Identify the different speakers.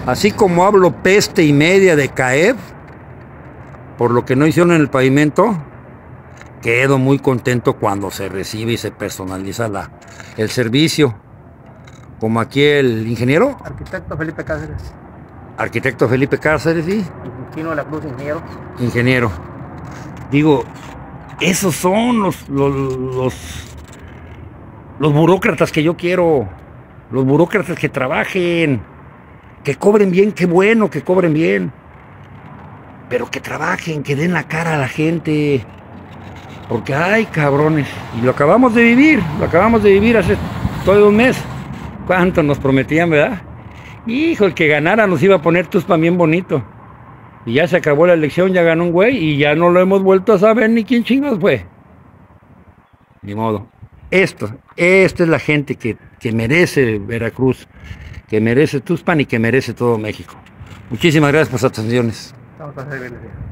Speaker 1: Así como hablo peste y media de CAEF, por lo que no hicieron en el pavimento, quedo muy contento cuando se recibe y se personaliza el servicio. Como aquí el ingeniero.
Speaker 2: Arquitecto Felipe Cáceres.
Speaker 1: Arquitecto Felipe Cáceres, sí.
Speaker 2: Chino de la Cruz, ingeniero.
Speaker 1: Ingeniero. Digo, esos son los burócratas que yo quiero. Los burócratas que trabajen, que cobren bien, qué bueno que cobren bien. Pero que trabajen, que den la cara a la gente. Porque, ay, cabrones. Y lo acabamos de vivir hace todo un mes. ¿Cuánto nos prometían, verdad? Hijo, el que ganara nos iba a poner Tuspan bien bonito. Y ya se acabó la elección, ya ganó un güey y ya no lo hemos vuelto a saber ni quién chingados fue. Ni modo. Esta es la gente que merece Veracruz, que merece Tuspan y que merece todo México. Muchísimas gracias por sus atenciones.
Speaker 2: Estamos a servirles.